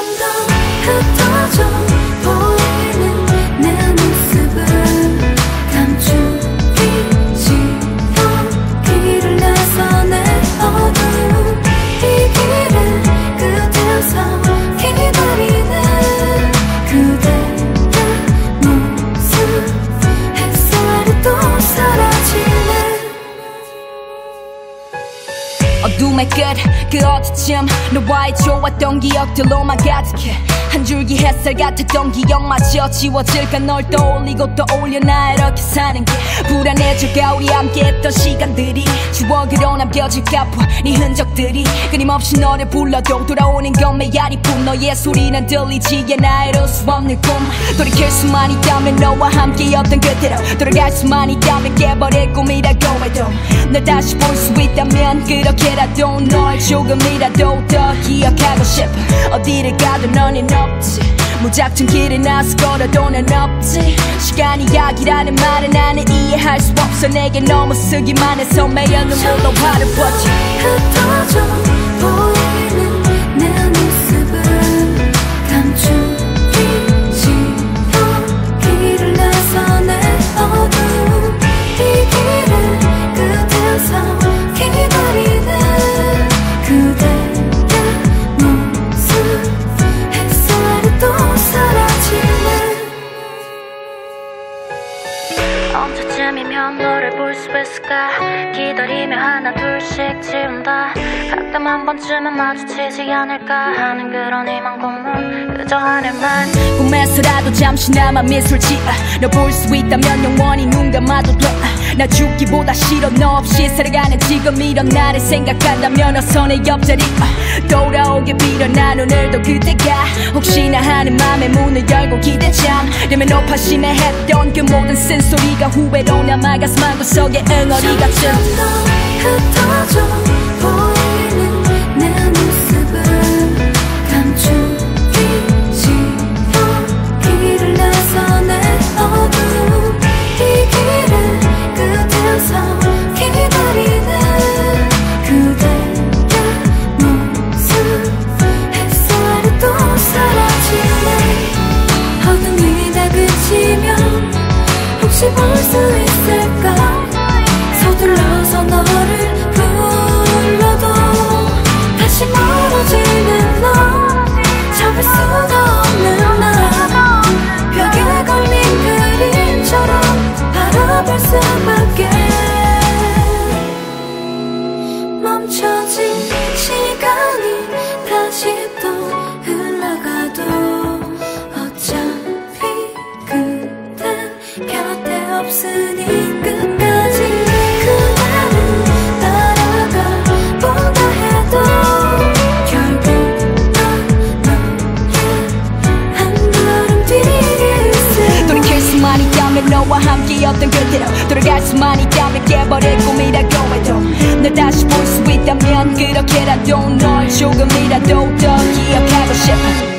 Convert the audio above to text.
더 흩어져 보이는 내 모습을 감추기 싫어 길을 나서네 어두운 이 길의 끝에서 기다리는 그대의 모습 햇살이 또 사라지네 어둠의 끝 그 어디쯤 너와의 좋았던 기억들로만 가득해 한 줄기 햇살 같았던 기억마저 지워질까 널 떠올리고 떠올려 나 이렇게 사는 게 불안해져가 우리 함께했던 시간들이 추억으로 남겨질까 봐 네 흔적들이 끊임없이 너를 불러도 돌아오는 건 메아리뿐 너의 소리는 들리지 않아 이룰 수 없는 꿈 돌이킬 수만 있다면 너와 함께였던 그대로 돌아갈 수만 있다면 깨버릴 꿈이라고 해도 널 다시 볼 수 있다면 그렇게라도 널 조금이라도 더 기억하고 싶어 어디를 가도 너는 없지 무작정 길을 나서 걸어도 난 없지 시간이 약이라는 말은 나는 이해할 수 없어 내게 너무 쓰기만 해서 매일 눈물로 화를 벗지 흩어져 보이는 내 모습을 감추기 싫어 길을 나서네 어두운 이 길의 끝에서 기다리는 그대의 모습 햇살이 또 사라지네 언제쯤이면 너를 볼 수 있을까 기다리며 하나 둘씩 지운다 가끔 한 번쯤은 마주치지 않을까 하는 그런 희망고문 그저 하늘만 꿈에서라도 잠시나마 미술 지어 너 볼 수 있다면 영원히 눈 감아도 돼 나 죽기보다 싫어 너 없이 살아가는 지금 이런 나를 생각한다면 어서 내 옆자리 돌아오게 빌어 난 오늘도 그대가 혹시나 하는 맘에 문을 열고 기대 잠되면 높아심에 했던 그 모든 쓴소리가 후회로 남아 가슴 한구석에 응어리 같은 흩어져 보이는 내 모습을 감추기 싫어 길을 나서네 어두운 이 길의 끝에서 기다리는 그대의 모습 햇살이 또 사라지네 어둠이 다 그치면 혹시 볼 수 있을까 서둘러서 너를 불러도 다시 멀어지는 너 잡을 수가 없는 나 벽에 걸린 그림처럼 바라볼 수밖에 멈춰진 시간이 다시 또 흘러가도 어차피 그댄 곁에 없으니 끝까지 그대를 따라가 본다 해도 결국 난 너의 한 걸음 뒤에 있을 돌이킬 수만 있다면 너와 함께였던 그대로 돌아갈 수만 있다면 깨버릴 꿈이라고 해도 널 다시 볼 수 있다면 그렇게라도 널 조금이라도 더 기억하고 싶어